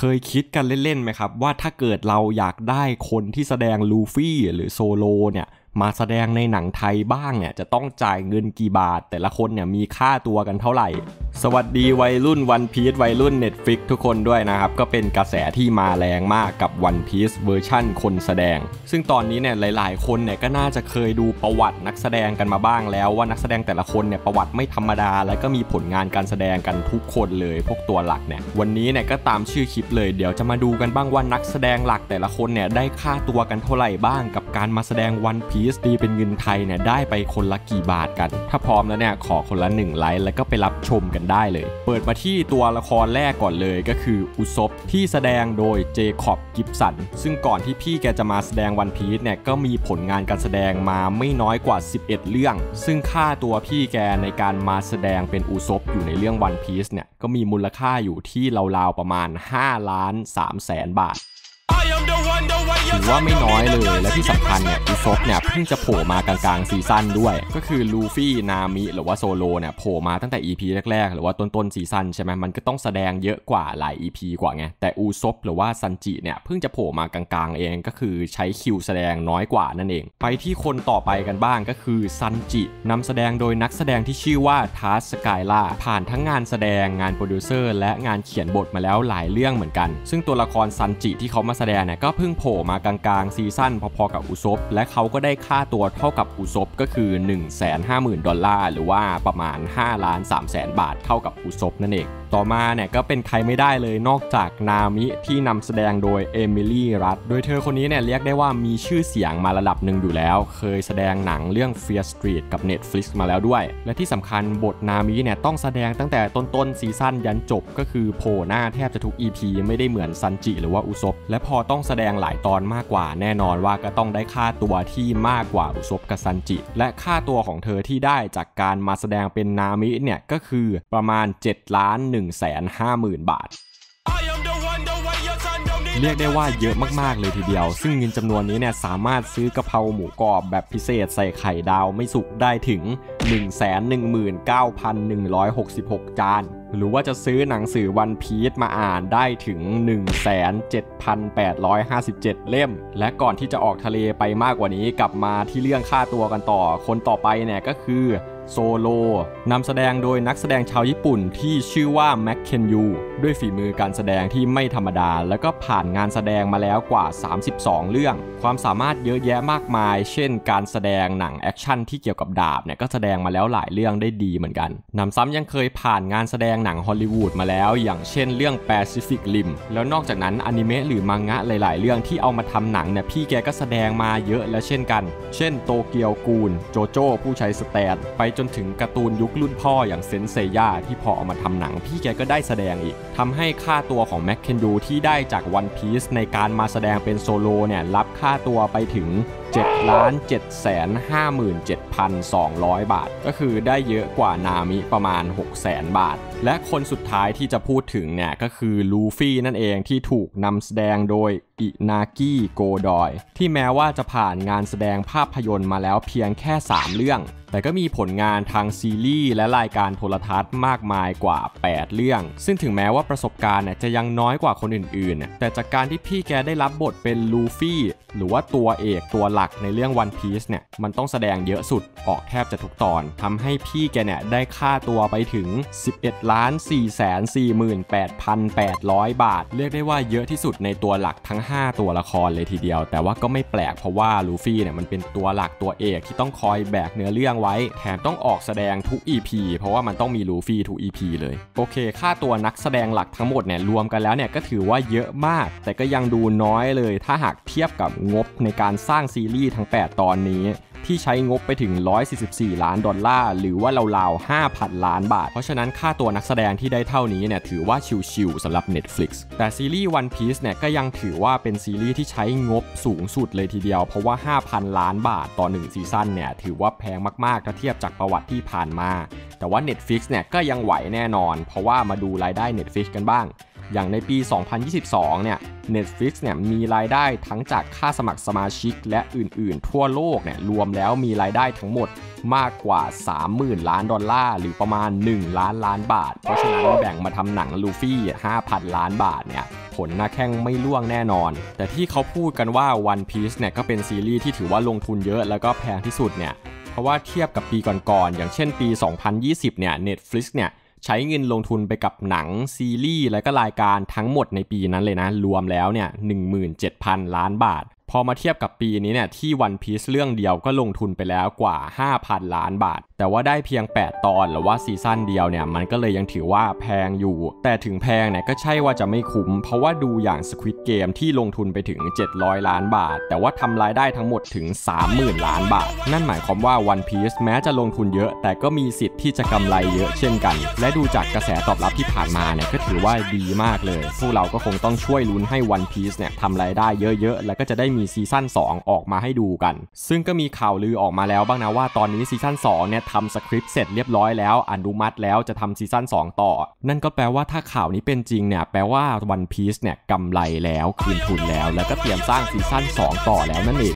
ยคิดกันเล่นๆไหมครับว่าถ้าเกิดเราอยากได้คนที่แสดงลูฟี่หรือโซโลเนี่ยมาแสดงในหนังไทยบ้างเนี่ยจะต้องจ่ายเงินกี่บาทแต่ละคนเนี่ยมีค่าตัวกันเท่าไหร่สวัสดีวัยรุ่นวันพีซวัยรุ่น Netflix ทุกคนด้วยนะครับก็เป็นกระแสที่มาแรงมากกับวันพีซเวอร์ชั่นคนแสดงซึ่งตอนนี้เนี่ยหลายๆคนเนี่ยก็น่าจะเคยดูประวัตินักแสดงกันมาบ้างแล้วว่านักแสดงแต่ละคนเนี่ยประวัติไม่ธรรมดาและก็มีผลงานการแสดงกันทุกคนเลยพวกตัวหลักเนี่ยวันนี้เนี่ยก็ตามชื่อคลิปเลยเดี๋ยวจะมาดูกันบ้างว่านักแสดงหลักแต่ละคนเนี่ยได้ค่าตัวกันเท่าไหร่บ้างกับการมาแสดงวันพีซตีเป็นเงินไทยเนี่ยได้ไปคนละกี่บาทกันถ้าพร้อมแล้วเนี่ยขอคนละ1 ไลค์แล้วก็ไปรับชมกันได้เลยเปิดมาที่ตัวละครแรกก่อนเลยก็คืออุซบที่แสดงโดยเจคอบกิฟสันซึ่งก่อนที่พี่แกจะมาแสดงวันพีซเนี่ยก็มีผลงานการแสดงมาไม่น้อยกว่า11เรื่องซึ่งค่าตัวพี่แกในการมาแสดงเป็นอุซบอยู่ในเรื่องวันพีซเนี่ยก็มีมูลค่าอยู่ที่ราวๆประมาณ5,300,000 บาทถือว่าไม่น้อยเลยและที่สำคัญเนี่ยอุซบเนี่ยเพิ่งจะโผล่มากลางๆซีซั่นด้วยก็คือลูฟี่นามิหรือว่าโซโลเนี่ยโผล่มาตั้งแต่ EP แรกๆหรือว่าต้นซีซั่นใช่ไหมมันก็ต้องแสดงเยอะกว่าหลาย EP กว่าไงแต่อุซบหรือว่าซันจิเนี่ยเพิ่งจะโผล่มากลางๆเองก็คือใช้คิวแสดงน้อยกว่านั่นเองไปที่คนต่อไปกันบ้างก็คือซันจินำแสดงโดยนักแสดงที่ชื่อว่าทาสกายล่าผ่านทั้งงานแสดงงานโปรดิวเซอร์และงานเขียนบทมาแล้วหลายเรื่องเหมือนกันซึ่งตัวละครซันจิที่เขามาแสดงเนี่ยก็เพิ่งโผล่มากลางๆซีซั่นพอๆกับอุซบและเขาก็ได้ค่าตัวเท่ากับอุซบก็คือ $150,000 หรือว่าประมาณ5,300,000 บาทเท่ากับอุซบนั่นเองต่อมาเนี่ยก็เป็นใครไม่ได้เลยนอกจากนามิที่นำแสดงโดยเอมิลี่รัตโดยเธอคนนี้เนี่ยเรียกได้ว่ามีชื่อเสียงมาระดับหนึ่งอยู่แล้วเคยแสดงหนังเรื่อง Fear Street กับ Netflix มาแล้วด้วยและที่สำคัญบทนามิเนี่ยต้องแสดงตั้งแต่ต้นซีซั่นยันจบก็คือโผล่หน้าแทบจะทุก EP ไม่ได้เหมือนซันจิหรือว่าอุซบและพอต้องแสดงหลายตอนมากกว่าแน่นอนว่าก็ต้องได้ค่าตัวที่มากกว่าอุซบกับซันจิและค่าตัวของเธอที่ได้จากการมาแสดงเป็นนามิเนี่ยก็คือประมาณ7,150,000 บาทเรียกได้ว่าเยอะมากๆเลยทีเดียวซึ่งเงินจำนวนนี้เนี่ยสามารถซื้อกะเพราหมูกรอบแบบพิเศษใส่ไข่ดาวไม่สุกได้ถึง 119,166 จานหรือว่าจะซื้อหนังสือวันพีซมาอ่านได้ถึง 17,857 เล่มและก่อนที่จะออกทะเลไปมากกว่านี้กลับมาที่เรื่องค่าตัวกันต่อคนต่อไปเนี่ยก็คือโซโลนำแสดงโดยนักแสดงชาวญี่ปุ่นที่ชื่อว่าแม็กเคนยูด้วยฝีมือการแสดงที่ไม่ธรรมดาแล้วก็ผ่านงานแสดงมาแล้วกว่า32เรื่องความสามารถเยอะแยะมากมายเช่นการแสดงหนังแอคชั่นที่เกี่ยวกับดาบเนี่ยก็แสดงมาแล้วหลายเรื่องได้ดีเหมือนกันนำซ้ำยังเคยผ่านงานแสดงหนังฮอลลีวูดมาแล้วอย่างเช่นเรื่อง Pacific Rim แล้วนอกจากนั้นอนิเมะหรือมังงะหลายๆเรื่องที่เอามาทำหนังเนี่ยพี่แกก็แสดงมาเยอะแล้วเช่นกันเช่นโตเกียวกูลโจโจ้ผู้ใช้สแตนไปจนถึงการ์ตูนยุครุ่นพ่ออย่างเซนเซย่าที่พอเอามาทำหนังพี่แกก็ได้แสดงอีกทำให้ค่าตัวของแม็กเคนดูที่ได้จากวันพีซในการมาแสดงเป็นโซโลเนี่ยรับค่าตัวไปถึง 7,757,200 บาทก็คือได้เยอะกว่านามิประมาณ 600,000 บาทและคนสุดท้ายที่จะพูดถึงเนี่ยก็คือลูฟี่นั่นเองที่ถูกนำแสดงโดยอินากิโกดอยที่แม้ว่าจะผ่านงานแสดงภาพยนตร์มาแล้วเพียงแค่3เรื่องแต่ก็มีผลงานทางซีรีส์และรายการโทรทัศน์มากมายกว่า8เรื่องซึ่งถึงแม้ว่าประสบการณ์จะยังน้อยกว่าคนอื่นๆแต่จากการที่พี่แกได้รับบทเป็นลูฟี่หรือว่าตัวเอกตัวหลักในเรื่อง One Piece เนี่ยมันต้องแสดงเยอะสุดออกแทบจะทุกตอนทำให้พี่แกเนี่ยได้ค่าตัวไปถึง 11,448,800 บาทเรียกได้ว่าเยอะที่สุดในตัวหลักทั้ง5ตัวละครเลยทีเดียวแต่ว่าก็ไม่แปลกเพราะว่าลูฟี่เนี่ยมันเป็นตัวหลักตัวเอกที่ต้องคอยแบกเนื้อเรื่องไว้แถมต้องออกแสดงทุก EP เพราะว่ามันต้องมีลูฟี่ทุก EP เลยโอเคค่าตัวนักแสดงหลักทั้งหมดเนี่ยรวมกันแล้วเนี่ยก็ถือว่าเยอะมากแต่ก็ยังดูน้อยเลยถ้าหากเทียบกับงบในการสร้างซีรีส์ทั้ง8ตอนนี้ที่ใช้งบไปถึง$144 ล้านหรือว่าราวๆ 5,000 ล้านบาทเพราะฉะนั้นค่าตัวนักแสดงที่ได้เท่านี้เนี่ยถือว่าชิลๆสำหรับ Netflix แต่ซีรีส์ One Piece เนี่ยก็ยังถือว่าเป็นซีรีส์ที่ใช้งบสูงสุดเลยทีเดียวเพราะว่า 5,000 ล้านบาทต่อ1ซีซั่นเนี่ยถือว่าแพงมากๆถ้าเทียบจากประวัติที่ผ่านมาแต่ว่า Netflix เนี่ยก็ยังไหวแน่นอนเพราะว่ามาดูรายได้ Netflix กันบ้างอย่างในปี 2022 เนี่ย Netflix เนี่ยมีรายได้ทั้งจากค่าสมัครสมาชิกและอื่นๆทั่วโลกเนี่ยรวมแล้วมีรายได้ทั้งหมดมากกว่า $30,000 ล้านหรือประมาณ1 ล้านล้านบาทเพราะฉะนั้นแบ่งมาทำหนังลูฟี่ 5,000 ล้านบาทเนี่ยผลหน้าแข้งไม่ล่วงแน่นอนแต่ที่เขาพูดกันว่า One Piece เนี่ยก็เป็นซีรีส์ที่ถือว่าลงทุนเยอะแล้วก็แพงที่สุดเนี่ยเพราะว่าเทียบกับปีก่อนๆอย่างเช่นปี 2020 เนี่ย Netflix เนี่ยใช้เงินลงทุนไปกับหนังซีรีส์และก็รายการทั้งหมดในปีนั้นเลยนะรวมแล้วเนี่ย 17,000 ล้านบาทพอมาเทียบกับปีนี้เนี่ยที่ One Piece เรื่องเดียวก็ลงทุนไปแล้วกว่า 5,000 ล้านบาทแต่ว่าได้เพียง8ตอนหรือว่าซีซั่นเดียวเนี่ยมันก็เลยยังถือว่าแพงอยู่แต่ถึงแพงเนี่ยก็ใช่ว่าจะไม่คุ้มเพราะว่าดูอย่าง Squid Game ที่ลงทุนไปถึง700 ล้านบาทแต่ว่าทำรายได้ทั้งหมดถึง 30,000 ล้านบาทนั่นหมายความว่า One Piece แม้จะลงทุนเยอะแต่ก็มีสิทธิ์ที่จะกำไรเยอะเช่นกันและดูจากกระแสตอบรับที่ผ่านมาเนี่ยก็ถือว่าดีมากเลยพวกเราก็คงต้องช่วยลุ้นให้ One Piece เนี่ยทำรายได้เยอะๆแล้วก็จะได้มีซีซั่น2ออกมาให้ดูกันซึ่งก็มีข่าวลือออกมาแล้วบ้างนะว่าตอนนี้ซีซั่น2เนี่ยทำสคริปต์เสร็จเรียบร้อยแล้วอนุมัติแล้วจะทำซีซั่น2ต่อนั่นก็แปลว่าถ้าข่าวนี้เป็นจริงเนี่ยแปลว่า One Piece เนี่ยกำไรแล้วคืนทุนแล้วก็เตรียมสร้างซีซั่น2ต่อแล้วนั่นเอง